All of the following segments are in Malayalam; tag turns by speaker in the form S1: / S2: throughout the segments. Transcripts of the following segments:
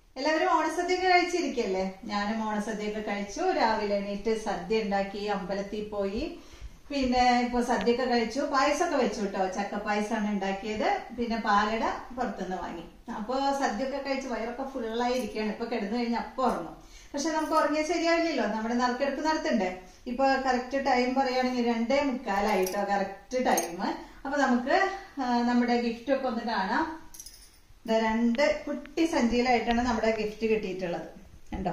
S1: എല്ലാവരും ഓണസദ്യയൊക്കെ കഴിച്ചിരിക്കല്ലേ? ഞാനും ഓണസദ്യയൊക്കെ കഴിച്ചു. രാവിലെ എണീറ്റ് സദ്യ ഉണ്ടാക്കി, അമ്പലത്തിൽ പോയി, പിന്നെ ഇപ്പൊ സദ്യയൊക്കെ കഴിച്ചു. പായസമൊക്കെ വെച്ചു കേട്ടോ. ചക്കപ്പായസമാണ് ഉണ്ടാക്കിയത്. പിന്നെ പാലട പുറത്തുനിന്ന് വാങ്ങി. അപ്പൊ സദ്യയൊക്കെ കഴിച്ച് വയറൊക്കെ ഫുള്ളായി ഇരിക്കുകയാണ്. ഇപ്പൊ കിടന്നു കഴിഞ്ഞാൽ അപ്പൊ ഉറങ്ങും. പക്ഷെ നമുക്ക് ഉറങ്ങിയാൽ ശരിയാവില്ലല്ലോ, നമ്മുടെ നറുക്കെടുപ്പ് നടത്തണ്ടേ. ഇപ്പൊ കറക്റ്റ് ടൈം പറയുകയാണെങ്കിൽ 2:45 കറക്റ്റ് ടൈം. അപ്പൊ നമുക്ക് നമ്മുടെ ഗിഫ്റ്റ് ഒക്കെ ഒന്ന് കാണാം. 2 കുട്ടി സഞ്ചിയിലായിട്ടാണ് നമ്മുടെ ഗിഫ്റ്റ് കിട്ടിയിട്ടുള്ളത്. കണ്ടോ,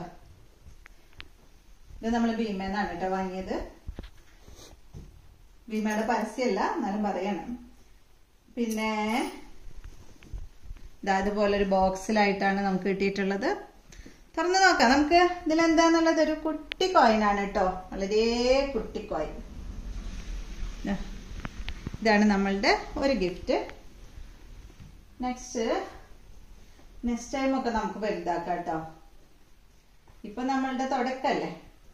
S1: ഇത് നമ്മൾ ഭീമേന്നാണ് കേട്ടോ വാങ്ങിയത്. ഭീമയുടെ പരസ്യമല്ല, എന്നാലും പറയണം. പിന്നെ ഇതുപോലൊരു ബോക്സിലായിട്ടാണ് നമുക്ക് കിട്ടിയിട്ടുള്ളത്. തുറന്നു നോക്കാം നമുക്ക് ഇതിലെന്താന്നുള്ളത്. ഒരു കുട്ടി കോയിനാണ് കേട്ടോ, വളരെ കുട്ടി കോയിൻ. ഇതാണ് നമ്മളുടെ ഒരു ഗിഫ്റ്റ്. നെക്സ്റ്റ് ടൈം ഒക്കെ നമുക്ക് വലുതാക്കാം കേട്ടോ. ഇപ്പൊ നമ്മളുടെ തുടക്കല്ലേ.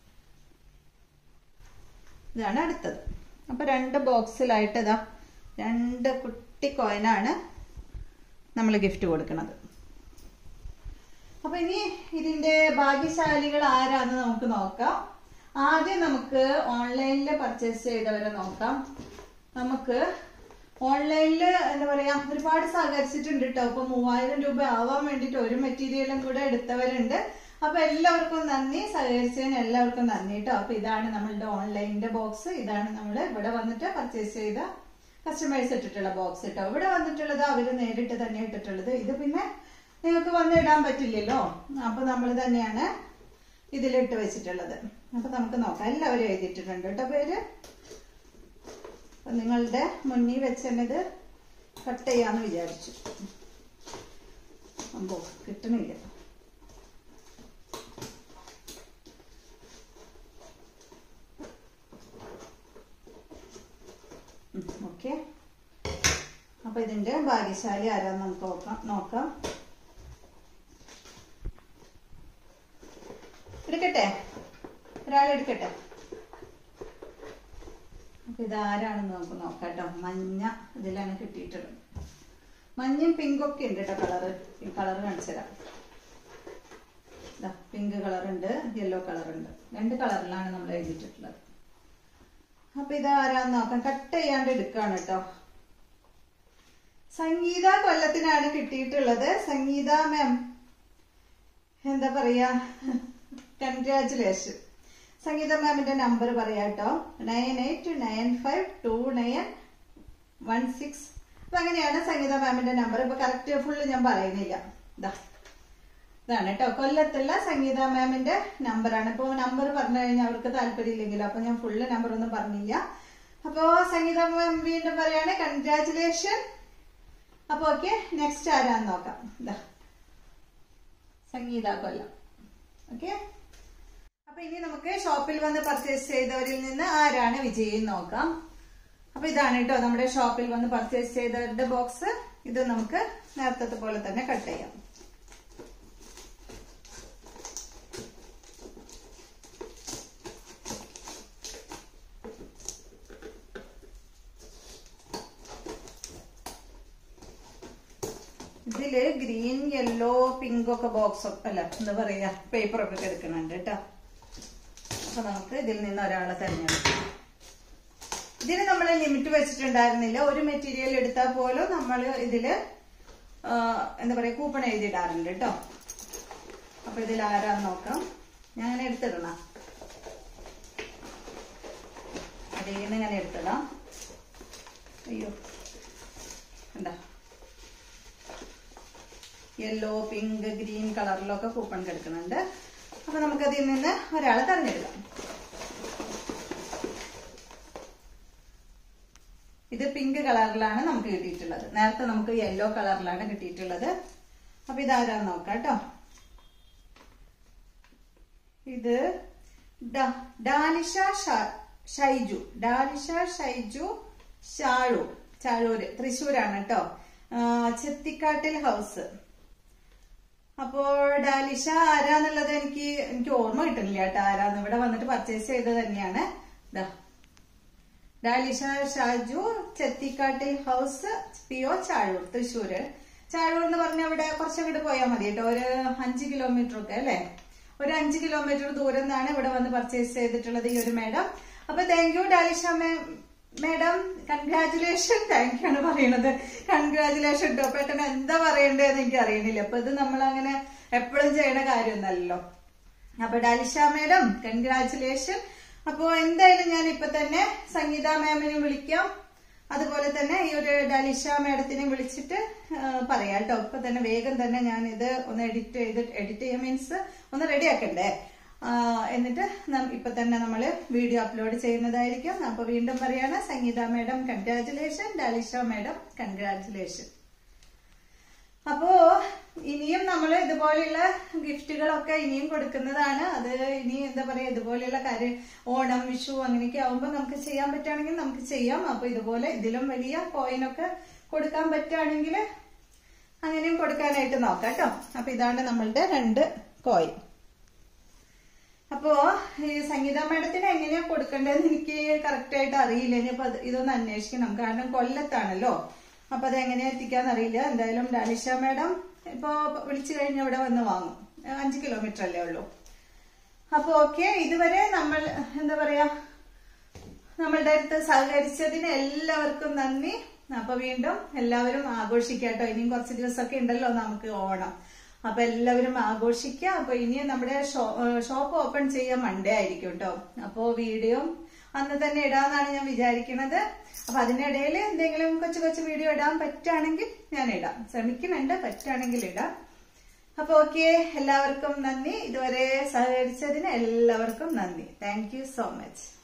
S1: ഇതാണ് അടുത്തത്. അപ്പൊ 2 ബോക്സിലായിട്ട് 2 കുട്ടി കോയിനാണ് നമ്മൾ ഗിഫ്റ്റ് കൊടുക്കുന്നത്. അപ്പൊ ഇനി ഇതിന്റെ ഭാഗ്യശാലികൾ ആരാന്ന് നമുക്ക് നോക്കാം. ആദ്യം നമുക്ക് ഓൺലൈനിൽ പർച്ചേസ് ചെയ്തവരെ നോക്കാം. നമുക്ക് ഓൺലൈനിൽ എന്താ പറയാ, ഒരുപാട് സഹകരിച്ചിട്ടുണ്ട് കേട്ടോ. ഇപ്പൊ 3000 രൂപ ആവാൻ വേണ്ടിട്ട് ഒരു മെറ്റീരിയലും കൂടെ എടുത്തവരുണ്ട്. അപ്പൊ എല്ലാവർക്കും നന്ദി, സഹകരിച്ചതിന് എല്ലാവർക്കും നന്ദി കേട്ടോ. അപ്പൊ ഇതാണ് നമ്മളുടെ ഓൺലൈനിന്റെ ബോക്സ്. ഇതാണ് നമ്മൾ ഇവിടെ വന്നിട്ട് പർച്ചേസ് ചെയ്ത കസ്റ്റമേഴ്സ് ഇട്ടിട്ടുള്ള ബോക്സ് കേട്ടോ. ഇവിടെ വന്നിട്ടുള്ളത് അവര് നേരിട്ട് തന്നെ ഇട്ടിട്ടുള്ളത്. ഇത് പിന്നെ നിങ്ങൾക്ക് വന്ന് ഇടാൻ പറ്റില്ലല്ലോ, അപ്പൊ നമ്മൾ തന്നെയാണ് ഇതിലിട്ട് വെച്ചിട്ടുള്ളത്. അപ്പൊ നമുക്ക് നോക്കാം. എല്ലാവരും എഴുതിയിട്ടുണ്ട് കേട്ടോ പേര്. അപ്പൊ നിങ്ങളുടെ മുന്നിൽ വെച്ച് തന്നെ ഇത് കട്ട് ചെയ്യാന്ന് വിചാരിച്ചു. അമ്പോ കിട്ടണില്ല. ഓക്കെ, അപ്പൊ ഇതിന്റെ ഭാഗ്യശാലി ആരാന്ന് നമുക്ക് നോക്കാം. എടുക്കട്ടെ, ഒരാളെടുക്കട്ടെ. അപ്പൊ ഇതാരാണെന്ന് നമുക്ക് നോക്കാം കേട്ടോ. മഞ്ഞ ഇതിലാണ് കിട്ടിയിട്ടുള്ളത്. മഞ്ഞയും പിങ്കും ഒക്കെ ഉണ്ട് കേട്ടോ. കളറ് കാണിച്ചു തരാം. പിങ്ക് കളറുണ്ട്, യെല്ലോ കളറുണ്ട്. 2 കളറിലാണ് നമ്മൾ എഴുതിയിട്ടുള്ളത്. അപ്പൊ ഇതാരാന്ന് നോക്കാം. കട്ട് ചെയ്യാണ്ട് എടുക്കുകയാണ് കേട്ടോ. സംഗീത കൊല്ലത്തിനാണ് കിട്ടിയിട്ടുള്ളത്. സംഗീത മാം, എന്താ പറയാ, കൺഗ്രാറ്റുലേഷൻ. സംഗീത മാമിന്റെ നമ്പർ പറയാട്ടോ. 98952916. അപ്പൊ അങ്ങനെയാണ് സംഗീത മാമിന്റെ നമ്പർ. ഇപ്പൊ കറക്റ്റ് ഫുള്ള് ഞാൻ പറയുന്നില്ല. ഇതാണ് കേട്ടോ കൊല്ലത്തുള്ള സംഗീത മാമിന്റെ നമ്പറാണ്. ഇപ്പൊ നമ്പർ പറഞ്ഞു കഴിഞ്ഞാൽ അവർക്ക് താല്പര്യമില്ലെങ്കിലും അപ്പൊ ഞാൻ ഫുള്ള് നമ്പർ ഒന്നും പറഞ്ഞില്ല. അപ്പോ സംഗീത മാം വീണ്ടും പറയാണ് കൺഗ്രാറ്റുലേഷൻ. അപ്പൊ ഓക്കെ, നെക്സ്റ്റ് ആരാന്ന് നോക്കാം. സംഗീത കൊല്ലം. ഓക്കെ, അപ്പൊ ഇനി നമുക്ക് ഷോപ്പിൽ വന്ന് പർച്ചേസ് ചെയ്തവരിൽ നിന്ന് ആരാണ് വിജയി നോക്കാം. അപ്പൊ ഇതാണ് കേട്ടോ നമ്മുടെ ഷോപ്പിൽ വന്ന് പർച്ചേസ് ചെയ്തവരുടെ ബോക്സ്. ഇത് നമുക്ക് നേരത്തെ പോലെ തന്നെ കട്ട് ചെയ്യാം. ഇതില് ഗ്രീൻ, യെല്ലോ, പിങ്ക് ഒക്കെ ബോക്സ് അല്ല എന്താ പറയാ പേപ്പറൊക്കെ കിടക്കുന്നുണ്ട് കേട്ടോ. അപ്പൊ നമുക്ക് ഇതിൽ നിന്ന് ഒരാളെ തെരഞ്ഞെടുക്കാം. ഇതിന് നമ്മൾ ലിമിറ്റ് വെച്ചിട്ടുണ്ടായിരുന്നില്ല. ഒരു മെറ്റീരിയൽ എടുത്താൽ പോലും നമ്മൾ ഇതില് എന്താ പറയാ കൂപ്പൺ എഴുതിയിടാറുണ്ട് കേട്ടോ. അപ്പൊ ഇതിൽ ആരാന്ന് നോക്കാം. ഞാൻ അങ്ങനെ എടുത്തിടണം. അതേന്ന് ഇങ്ങനെ എടുത്തിടാം. അയ്യോ എന്താ യെല്ലോ, പിങ്ക്, ഗ്രീൻ കളറിലൊക്കെ കൂപ്പൺ കിടക്കുന്നുണ്ട്. അപ്പൊ നമുക്കതിൽ നിന്ന് ഒരാളെ തെരഞ്ഞെടുക്കാം. ഇത് പിങ്ക് കളറിലാണ് നമുക്ക് കിട്ടിയിട്ടുള്ളത്. നേരത്തെ നമുക്ക് യെല്ലോ കളറിലാണ് കിട്ടിയിട്ടുള്ളത്. അപ്പൊ ഇതാരാന്ന് നോക്കാം കേട്ടോ. ഇത് ഡാലിഷ ഷൈജു ചാഴൂര് തൃശ്ശൂരാണ് കേട്ടോ. ചെത്തിക്കാട്ടിൽ ഹൗസ്. അപ്പോൾ ഡാലിഷ ആരാന്നുള്ളത് എനിക്ക് ഓർമ്മ കിട്ടുന്നില്ല കേട്ടോ. ആരാന്ന് ഇവിടെ വന്നിട്ട് പർച്ചേസ് ചെയ്തത് തന്നെയാണ്. Dalisha Shaju, Chethikkattil house, PO Chazhur, Thrissur. ചാഴൂർ എന്ന് പറഞ്ഞ ഇവിടെ കുറച്ചങ്ങോട്ട് പോയാൽ മതി കേട്ടോ, ഒരു 5 കിലോമീറ്റർ ഒക്കെ അല്ലെ, ഒരു 5 കിലോമീറ്റർ ദൂരം നിന്നാണ് ഇവിടെ വന്ന് പർച്ചേസ് ചെയ്തിട്ടുള്ളത് ഈ ഒരു മാഡം. അപ്പൊ thank you Dalisha madam, congratulation. Thank you ആണ് പറയണത്, കൺഗ്രാറ്റുലേഷൻ കേട്ടോ. പെട്ടെന്ന് എന്താ പറയണ്ടേന്ന് എനിക്ക് അറിയണില്ല. അപ്പൊ ഇത് നമ്മൾ അങ്ങനെ എപ്പോഴും ചെയ്യണ കാര്യമൊന്നല്ലോ. അപ്പൊ ഡാലിഷ മാഡം കൺഗ്രാറ്റുലേഷൻ. അപ്പൊ എന്തായാലും ഞാൻ ഇപ്പൊ തന്നെ സംഗീത മാമിനെ വിളിക്കാം, അതുപോലെ തന്നെ ഈ ഒരു ഡാലിഷ മാഡത്തിനെ വിളിച്ചിട്ട് പറയാം കേട്ടോ. ഇപ്പൊ തന്നെ വേഗം തന്നെ ഞാൻ ഇത് ഒന്ന് എഡിറ്റ് ചെയ്യാൻ മീൻസ് ഒന്ന് റെഡി ആക്കണ്ടേ, എന്നിട്ട് ഇപ്പൊ തന്നെ നമ്മള് വീഡിയോ അപ്ലോഡ് ചെയ്യുന്നതായിരിക്കും. അപ്പൊ വീണ്ടും പറയാണ്, Sangeetha madam congratulation, Dalisha madam congratulation. അപ്പോ ഇനിയും നമ്മൾ ഇതുപോലെയുള്ള ഗിഫ്റ്റുകളൊക്കെ ഇനിയും കൊടുക്കുന്നതാണ്. അത് ഇനി എന്താ പറയാ, ഇതുപോലെയുള്ള കാര്യം ഓണം വിഷു അങ്ങനെയൊക്കെ ആവുമ്പോ നമുക്ക് ചെയ്യാൻ പറ്റുകയാണെങ്കിൽ നമുക്ക് ചെയ്യാം. അപ്പൊ ഇതുപോലെ ഇതിലും വലിയ കോയിനൊക്കെ കൊടുക്കാൻ പറ്റുകയാണെങ്കിൽ അങ്ങനെയും കൊടുക്കാനായിട്ട് നോക്കാം കേട്ടോ. അപ്പൊ ഇതാണ് നമ്മളുടെ 2 കോയിൻ. അപ്പോ ഈ സംഗീത മാഡത്തിന് എങ്ങനെയാ കൊടുക്കേണ്ടതെന്ന് എനിക്ക് കറക്റ്റ് ആയിട്ട് അറിയില്ല. ഇനിയിപ്പോ ഇതൊന്ന് അന്വേഷിക്കണം, കാരണം കൊല്ലത്താണല്ലോ. അപ്പൊ അത് എങ്ങനെയാ എത്തിക്കാന്ന് അറിയില്ല. എന്തായാലും ഡാലിഷ മാഡം ഇപ്പൊ വിളിച്ചു കഴിഞ്ഞ ഇവിടെ വന്ന് വാങ്ങും, 5 കിലോമീറ്റർ അല്ലേ ഉള്ളൂ. അപ്പൊ ഓക്കെ, ഇതുവരെ നമ്മൾ എന്താ പറയാ നമ്മളുടെ അടുത്ത് സഹകരിച്ചതിന് എല്ലാവർക്കും നന്ദി. അപ്പൊ വീണ്ടും എല്ലാവരും ആഘോഷിക്കാട്ടോ. ഇനിയും കുറച്ച് ദിവസമൊക്കെ ഉണ്ടല്ലോ നമുക്ക് ഓണം. അപ്പൊ എല്ലാവരും ആഘോഷിക്കുക. അപ്പൊ ഇനി നമ്മുടെ ഷോപ്പ് ഓപ്പൺ ചെയ്യാൻ മൺഡേ ആയിരിക്കും കേട്ടോ. അപ്പോ വീഡിയോ അന്ന് തന്നെ ഇടാന്നാണ് ഞാൻ വിചാരിക്കുന്നത്. അപ്പൊ അതിനിടയിൽ എന്തെങ്കിലും കൊച്ചു വീഡിയോ ഇടാൻ പറ്റുകയാണെങ്കിൽ ഞാൻ ഇടാം, ശ്രമിക്കുന്നുണ്ട്, പറ്റുകയാണെങ്കിൽ ഇടാം. അപ്പൊ ഓക്കെ, എല്ലാവർക്കും നന്ദി. ഇതുവരെ സഹകരിച്ചതിന് എല്ലാവർക്കും നന്ദി. Thank you so much.